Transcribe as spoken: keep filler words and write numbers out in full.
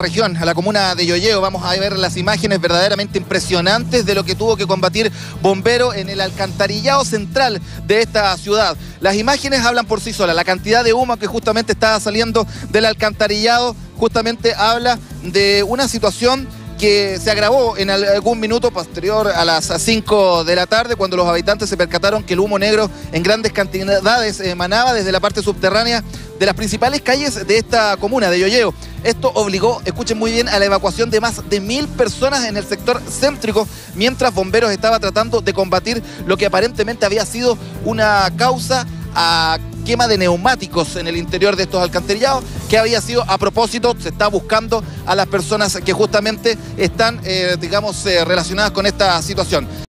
Región, a la comuna de Yoyeo. Vamos a ver las imágenes verdaderamente impresionantes de lo que tuvo que combatir bomberos en el alcantarillado central de esta ciudad. Las imágenes hablan por sí solas. La cantidad de humo que justamente estaba saliendo del alcantarillado justamente habla de una situación que se agravó en algún minuto posterior a las cinco de la tarde, cuando los habitantes se percataron que el humo negro en grandes cantidades emanaba desde la parte subterránea de las principales calles de esta comuna de Yoyeo. Esto obligó, escuchen muy bien, a la evacuación de más de mil personas en el sector céntrico, mientras bomberos estaban tratando de combatir lo que aparentemente había sido una causa a quema de neumáticos en el interior de estos alcantarillados, que había sido a propósito. Se está buscando a las personas que justamente están, eh, digamos, eh, relacionadas con esta situación.